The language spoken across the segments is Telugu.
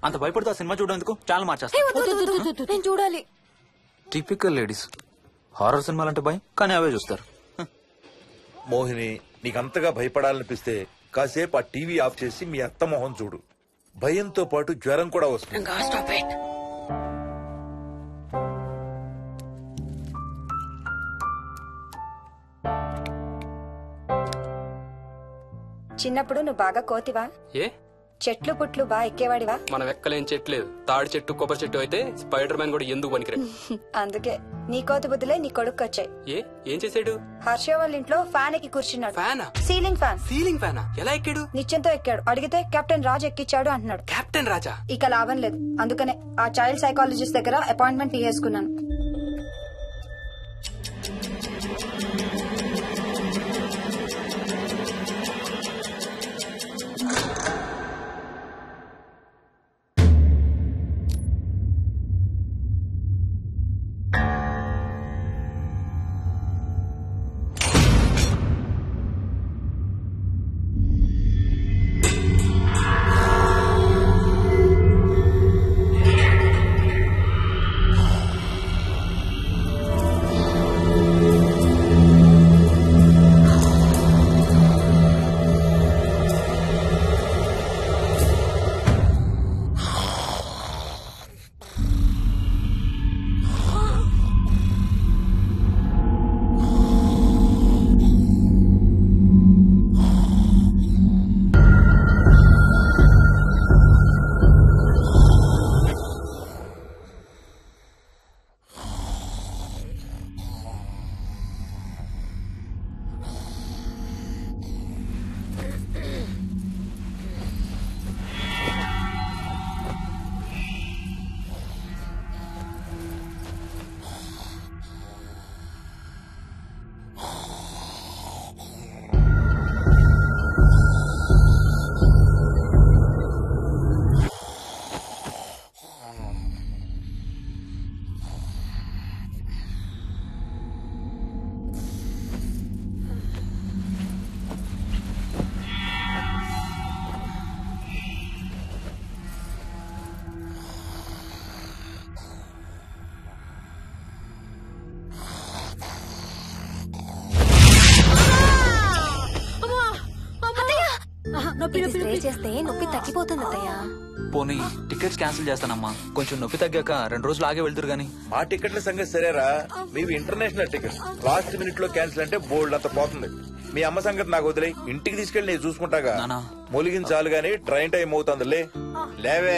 అంత భయపడుతూ ఆ సినిమా చూడేందుకు ఛానల్ మార్చేస్తా. నేను చూడాలి. Typical ladies. హారర్ సినిమాలంటే భయం, కానీ అవే చూస్తారు. మోహిని, నీకంతగా భయపడాలనిపిస్తే కాసేపు ఆ టీవీ ఆఫ్ చేసి మీ అత్త మొహం చూడు. భయంతో పాటు జ్వరం కూడా వస్తుంది. చిన్నప్పుడు నువ్వు బాగా కోతివా? ఏ చెట్లు పుట్లు బాగా ఎక్కేవాడివా? మనం ఎక్కలేని చెట్లేదు. తాడి చెట్టు, కొబ్బరి చెట్టు అయితే స్పైడర్ మ్యాన్ కూడా ఎందుకు పనికిరాడు. అందుకే నీ కోతి బుద్ధులే నీ కొడుకు వచ్చాయి. ఏం చేసాడు? హర్ష వాళ్ళ ఇంట్లో ఫ్యాన్ ఎక్కి కూర్చున్నాడు. ఫ్యానా? Ceiling fan. సీలింగ్ ఫ్యానా? ఎలా ఎక్కాడు? నిత్యంతో ఎక్కాడు. అడిగితే కెప్టెన్ రాజ్ ఎక్కిచ్చాడు అంటున్నాడు. కెప్టెన్ రాజా? ఇక లాభం లేదు. అందుకనే ఆ చైల్డ్ సైకాలజిస్ట్ దగ్గర అపాయింట్మెంట్ తీసుకున్నాను. చేస్తే నొప్పి తగ్గిపోతుంది అత్తయ్య. పోనీ టికెట్స్ క్యాన్సిల్ చేస్తానమ్మా. కొంచెం నొప్పి తగ్గాక 2 రోజులు ఆగే వెళ్తురు గానీ. మా టికెట్ల సంగతి సరేరా, మీవి ఇంటర్నేషనల్ టికెట్స్. లాస్ట్ మినిట్ లో క్యాన్సిల్ అంటే బోల్డ్ అంత పోతుంది. మీ అమ్మ సంగతి నాకు వదిలే, ఇంటికి తీసుకెళ్లి నేను చూసుకుంటాగా. మొలిగించాలు గాని ట్రైన్ టైం అవుతుందిలే. లేవే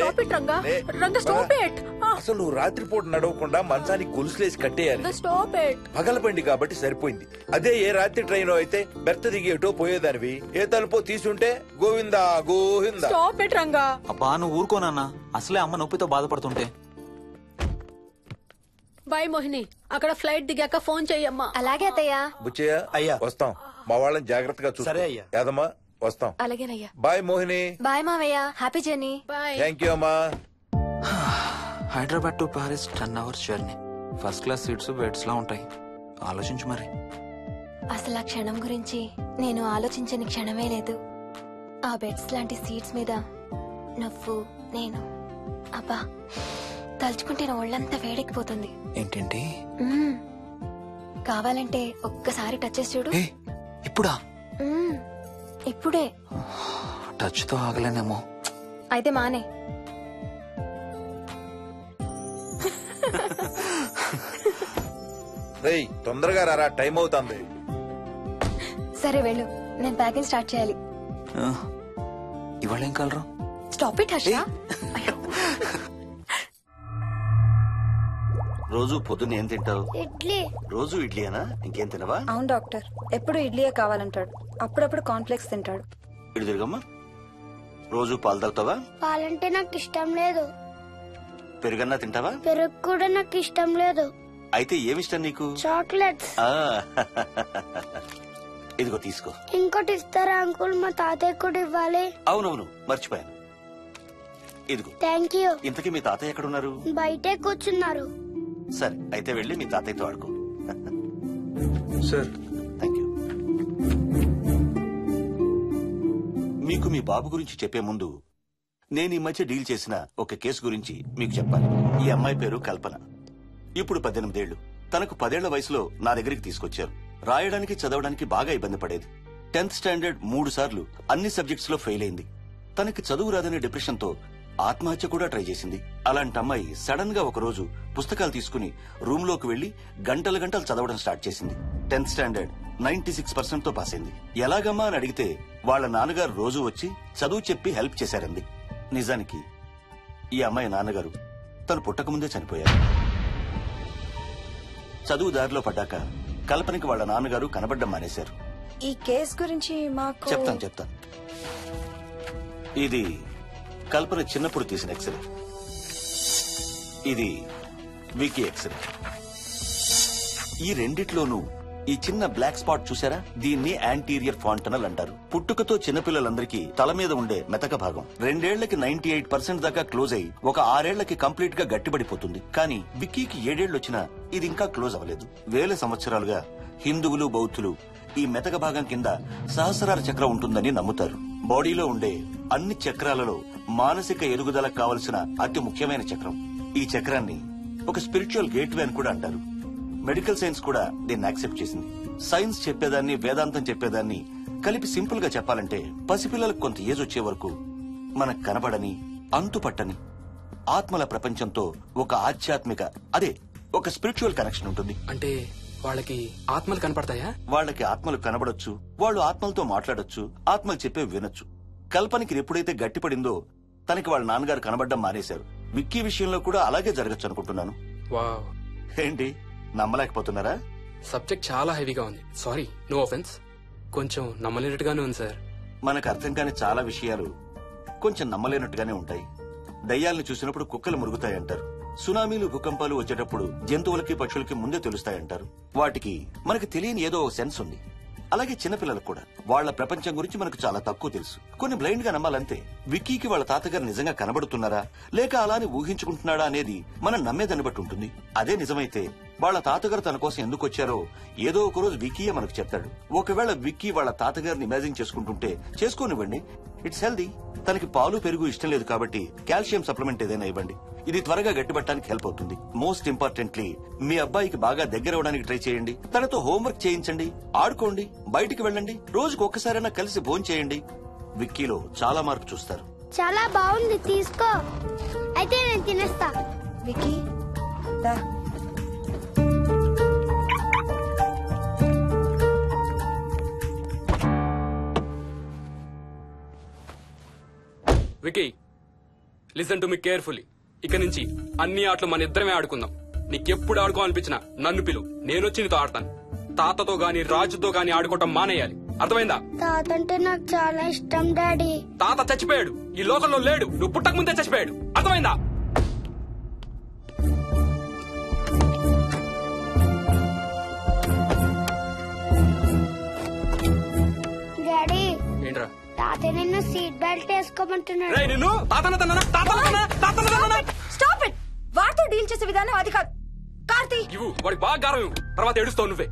అసలు నువ్వు రాత్రిపూట నడవకుండా మంచానికి గొలుసులేసి కట్టేయాలి. పగలబండి కాబట్టి సరిపోయింది. అదే ఏ రాత్రి ట్రైన్ అయితే బెర్త దిగి ఎటో పోయేదానివి. ఏ తలుపో తీసుంటే గోవిందా గోవిందా. అబ్బా నువ్వు ఊరుకోనన్నా, అసలే అమ్మ నొప్పితో బాధపడుతుంటే. బాయ్ మోహిని, అక్కడ ఫ్లైట్ దిగాక ఫోన్ చెయ్యమ్మా. అలాగే అత్తయ్య. బుచ్చయ్య అయ్యా వస్తాం. మా వాళ్ళని జాగ్రత్తగా చూసా. యాదమ్మా వస్తాం. అలాగేనయ్యా. బాయ్ మోహిని. బాయ్ మావయ్య. Happy journey. థ్యాంక్ యూ అమ్మా. Hyderabad to Paris 10 hours journey. First class seats beds లా ఉంటాయి. ఆలోచించు మరి. అసలు ఆ క్షణం గురించి నేను ఆలోచించని క్షణమే లేదు. ఆ బెడ్స్ లాంటి సీట్స్ మీద నువ్వు, నేను, అబ్బా తలుచుకుంటే నా ఒళ్ళంతా వేడెక్కిపోతుంది. ఏంటంటే కావాలంటే ఒక్కసారి టచ్ చేసి చూడు. ఇప్పుడా? ఇప్పుడే. టచ్ తో ఆగలేనేమో. అయితే మానే. రేయ్ తొందరగా రారా, టైం అవుతుంది. సరే వెళ్ళు, నేను ప్యాకింగ్ స్టార్ట్ చేయాలి. ఇవాళ ఏం కలరు? Stop it Harsha. రోజు పొద్దున్న ఏం తింటావు? ఇడ్లీ. రోజు ఇడ్లీనా? ఇంకేం తినవా? అవును డాక్టర్, ఎప్పుడు ఇడ్లీయే కావాలంటాడు. అప్పుడప్పుడు కాన్ఫ్లెక్స్ తింటాడు. ఇటు తిరగమ్మా. రోజు పాలు తాగుతావా? పాలంటే నాకు ఇష్టం లేదు. పెరుగన్నా తింటావా? పెరుగు కూడా నాకు ఇష్టం లేదు. అయితే ఏమిష్టం నీకు? చాక్లెట్స్. ఇదిగో తీసుకో. ఇంకోటి ఇస్తారా అంకుల్? మా తాతయ్య కూడా ఇవ్వాలి. అవునవును మర్చిపోయాను. ఇదిగో. Thank you. ఇంతకీ మీ తాతయ్య ఎక్కడున్నారు? బయటే కూర్చున్నారు. సరే అయితే వెళ్ళి మీ తాతయ్యతో ఆడుకో. Sir thank you. మీకు మీ బాబు గురించి చెప్పే ముందు నేను ఈ మధ్య డీల్ చేసిన ఒక కేసు గురించి మీకు చెప్పాలి. ఈ అమ్మాయి పేరు కల్పన. ఇప్పుడు 18 ఏళ్లు. తనకు 10 ఏళ్ల వయసులో నా దగ్గరికి తీసుకొచ్చారు. రాయడానికి చదవడానికి బాగా ఇబ్బంది పడేది. 10th స్టాండర్డ్ 3 సార్లు అన్ని సబ్జెక్ట్స్ లో ఫెయిల్ అయింది. తనకి చదువు రాదనే డిప్రెషన్ తో ఆత్మహత్య కూడా ట్రై చేసింది. అలాంటి అమ్మాయి సడన్ గా ఒక రోజు పుస్తకాలు తీసుకుని రూమ్ లోకి వెళ్లి గంటలు గంటలు చదవడం స్టార్ట్ చేసింది. 10th స్టాండర్డ్ 96% తో పాస్ అయింది. ఎలాగమ్మా అని అడిగితే వాళ్ళ నాన్నగారు రోజు వచ్చి చదువు చెప్పి హెల్ప్ చేశారంది. నిజానికి ఈ అమ్మాయి నాన్నగారు తను పుట్టకముందే చనిపోయారు. చదువు దారిలో పడ్డాక కల్పనకి వాళ్ళ నాన్నగారు కనబడ్డం మానేశారు. ఈ కేస్ గురించి మాకు చెప్తాను. ఇది కల్పన చిన్నప్పుడు తీసిన ఎక్స్రే. ఇది వికీ ఎక్స్రే. ఈ రెండిట్లోనూ ఈ చిన్న బ్లాక్ స్పాట్ చూసారా? దీన్ని యాంటీరియర్ ఫాంటనల్ అంటారు. పుట్టుకతో చిన్నపిల్లలందరికీ తల మీద ఉండే మెతక భాగం 2 ఏళ్లకి 98% దాకా క్లోజ్ అయి ఒక 6 ఏళ్లకి కంప్లీట్ గా గట్టిపడిపోతుంది. కానీ విక్కీకి 7 ఏళ్లు వచ్చినా ఇది ఇంకా క్లోజ్ అవ్వలేదు. వేల సంవత్సరాలుగా హిందువులు, బౌద్ధులు ఈ మెతక భాగం కింద సహస్రార చక్రం ఉంటుందని నమ్ముతారు. బాడీలో ఉండే అన్ని చక్రాలలో మానసిక ఎదుగుదలకు కావలసిన అతి ముఖ్యమైన చక్రం. ఈ చక్రాన్ని ఒక స్పిరిచువల్ గేట్వే అని కూడా అంటారు. మెడికల్ సైన్స్ కూడా దీన్ని యాక్సెప్ట్ చేసింది. సైన్స్ చెప్పేదాన్ని, వేదాంతం చెప్పేదాన్ని కలిపి సింపుల్ గా చెప్పాలంటే పసిపిల్లలకు కొంత ఏజ్ వచ్చే వరకు మనకు కనబడని, అంతుపట్టని ఆత్మల ప్రపంచంతో ఒక ఆధ్యాత్మిక, అదే ఒక స్పిరిచువల్ కనెక్షన్ ఉంటుంది. అంటే వాళ్ళకి ఆత్మలు కనపడతాయా? వాళ్ళకి ఆత్మలు కనబడొచ్చు, వాళ్ళు ఆత్మలతో మాట్లాడొచ్చు, ఆత్మలు చెప్పే వినొచ్చు. కల్పనకి ఎప్పుడైతే గట్టిపడిందో తనకి వాళ్ళ నాన్నగారు కనబడ్డం మానేశారు. విక్కీ విషయంలో కూడా అలాగే జరగచ్చు అనుకుంటున్నాను. వావ్, ఏంటి నమ్మలేకపోతున్నారా? సబ్జెక్ట్ చాలా హెవీగా ఉంది. Sorry, no offence. కొంచెం నమ్మలేనట్టుగానే ఉంది సార్. మనకు అర్థం కాని చాలా విషయాలు కొంచెం నమ్మలేనట్టుగానే ఉంటాయి. దయ్యాలను చూసినప్పుడు కుక్కలు మురుగుతాయంటారు. సునామీలు, భూకంపాలు వచ్చేటప్పుడు జంతువులకి, పక్షులకి ముందే తెలుస్తాయంటారు. వాటికి మనకు తెలియని ఏదో సెన్స్ ఉంది. అలాగే చిన్నపిల్లలకు కూడా వాళ్ల ప్రపంచం గురించి మనకు చాలా తక్కువ తెలుసు. కొన్ని బ్లైండ్ గా నమ్మాలంతే. విక్కీకి వాళ్ళ తాతగారు నిజంగా కనబడుతున్నారా లేక అలానే ఊహించుకుంటున్నాడా అనేది మనం నమ్మేదాన్ని బట్టి ఉంటుంది. అదే నిజమైతే వాళ్ళ తాతగారు తన కోసం ఎందుకు వచ్చారో ఏదో ఒక రోజు విక్కీయే మనకు చెప్తాడు. ఒకవేళ విక్కీ వాళ్ళ తాతగారిని ఇమాజిన్ చేసుకుంటుంటే చేసుకోనివ్వండి, ఇట్స్ హెల్దీ. తనకి పాలు, పెరుగు ఇష్టం లేదు కాబట్టి కాల్షియం సప్లిమెంట్ ఏదైనా ఇవ్వండి. ఇది త్వరగా గట్టిపట్టడానికి హెల్ప్ అవుతుంది. మోస్ట్ ఇంపార్టెంట్లీ మీ అబ్బాయికి బాగా దగ్గర అవడానికి ట్రై చేయండి. తనతో హోంవర్క్ చేయించండి, ఆడుకోండి, బయటికి వెళ్ళండి, రోజుకు ఒక్కసారైనా కలిసి భోజనం చేయండి. విక్కీలో చాలా మార్పు చూస్తారు. చాలా బాగుంది, తీసుకో. అయితే నేను తినేస్తా. వికీ దా. Vicky, listen to me carefully. ఇక నుంచి అన్ని ఆటలు మన ఇద్దరమే ఆడుకుందాం. నీకెప్పుడు ఆడుకోవాలనిపించినా నన్ను పిలు, నేనొచ్చి నీతో ఆడతాను. తాతతో గాని రాజుతో గాని ఆడుకోవటం మానేయాలి, అర్థమైందా? తాత అంటే నాకు చాలా ఇష్టం డాడీ. తాత చచ్చిపోయాడు, ఈ లోకంలో లేడు. నువ్వు పుట్టక ముందే చచ్చిపోయాడు, అర్థమైందా? డాడీ, ఏంట్రా? తాత నిన్ను సీట్ బెల్ట్ వేసుకోమంటున్నాడు. రేయ్, నిన్ను స్టాప్ ఇట్. వాటితో డీల్ చేసే విధానం అది కాదు. కార్తీ, ఇవ్వు, వాడికి బాగా గారం ఇవ్వు, తర్వాత ఏడుస్తావు నువ్వే.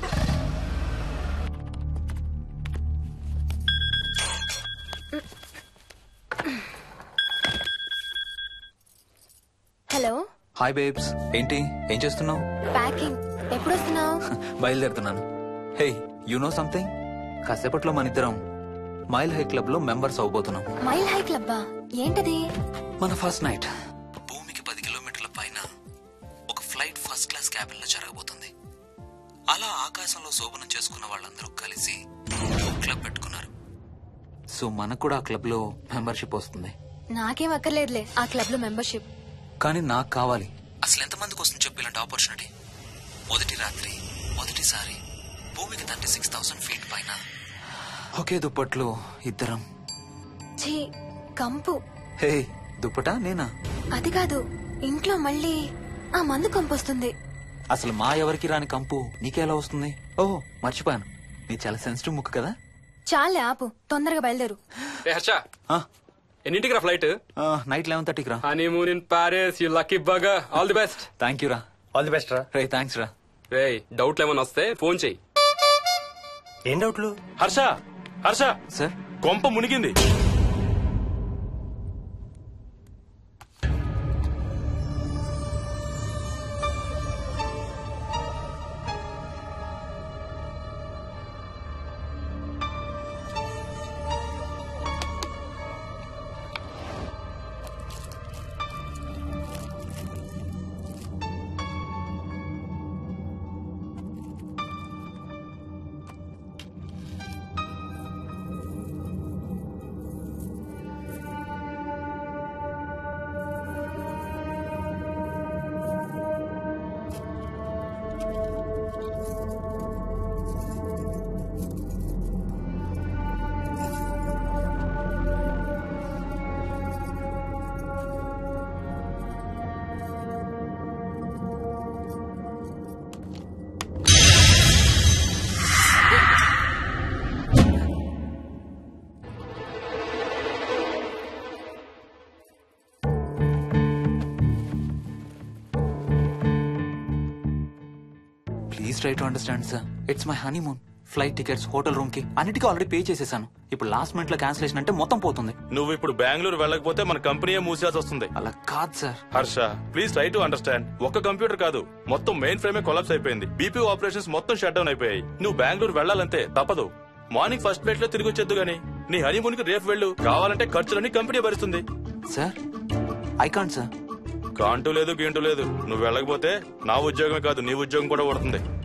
హలో. హాయ్ బేబ్స్, ఏంటి ఏం చేస్తున్నావు? ప్యాకింగ్. ఎప్పుడు వస్తున్నావు? బయలుదేరుతున్నాను. Hey, you know something? కాసేపట్లో మన ఇద్దరం మైల్ హై క్లబ్ లో మెంబర్స్ అవబోతున్నాం. మైల్ హై క్లబ్బా? ఏంటది? మన ఫస్ట్ నైట్ భూమికి 10 కిలోమీటర్ల పైన ఒక ఫ్లైట్ ఫస్ట్ క్లాస్ క్యాబిన్ లో జరగబోతుంది. అలా ఆకాశంలో శోభనం చేసుకున్న వాళ్ళందరూ కలిసి క్లబ్ పెట్టుకున్నారు. సో మనకు కూడా ఆ క్లబ్ లో మెంబర్షిప్ వస్తుంది. నాకేం అక్కర్లేదులే ఆ క్లబ్ లో మెంబర్షిప్. కానీ నాకు కావాలి. అసలు ఎంతమందికి వస్తుంది చెప్పు ఇలాంటి ఆపర్చునిటీ? మొదటి రాత్రి, మొదటిసారి భూమికి 36,000 ఫీట్ పైన ఒకే దుప్పట్లో ఇద్దరం. ఛీ, కంపు. హే, దుప్పటా నేనా? అది కాదు, ఇంట్లో మళ్ళీ ఆ మందు కంపు వస్తుంది. అసలు మా ఎవరికి రాని కంపు నీకెలా వస్తుంది? ఓహో, మర్చిపోయాను, నీ చాలా సెన్సిటివ్ ముక్కు కదా. చాలే ఆపు, తొందరగా బయలుదేరు. రే హర్ష, ఆ, ఎన్నింటికి రా ఫ్లైట్? నైట్ 11:30కి రా. Honeymoon in Paris, you lucky bugger. All the best. Thank you రా. ఆల్ ది బెస్ట్ రా. రే, థ్యాంక్స్ రా. రే, డౌట్లు ఏమైనా వస్తే ఫోన్ చెయ్యి. ఏం డౌట్లు? హర్ష, హర్ష, సార్, కొంప మునిగింది. Please try to understand sir. It's my honeymoon. Flight tickets, hotel room కి అన్నిటికీ ఆల్రెడీ పే చేసేసాను. ఇప్పుడు లాస్ట్ మినిట్ లో క్యాన్సిలేషన్ అంటే మొత్తం పోతుంది. నువ్వు ఇప్పుడు బెంగళూరు వెళ్ళకపోతే మన కంపెనీయే మూసేయాల్సి వస్తుంది. అలా కాదు sir. Harsha, please try to understand. ఒక్క కంప్యూటర్ కాదు, మొత్తం మెయిన్ ఫ్రేమే కొలాప్స్ అయిపోయింది. బీపీ ఆపరేషన్స్ మొత్తం షట్ డౌన్ అయిపోయాయి. నువ్వు బెంగళూరు వెళ్ళాలంతే, తప్పదు. మార్నింగ్ ఫస్ట్ ఫ్లైట్ లో తిరిగి వచ్చేద్దు గానీ నీ హనీమూన్ కి రేపు వెళ్ళు. కావాలంటే ఖర్చులన్నీ కంపెనీ భరిస్తుంది. Sir I can't sir. కాంటూ లేదు, గీంటూ లేదు. నువ్వు వెళ్ళకపోతే నా ఉద్యోగమే కాదు, నీ ఉద్యోగం కూడా పడుతుంది.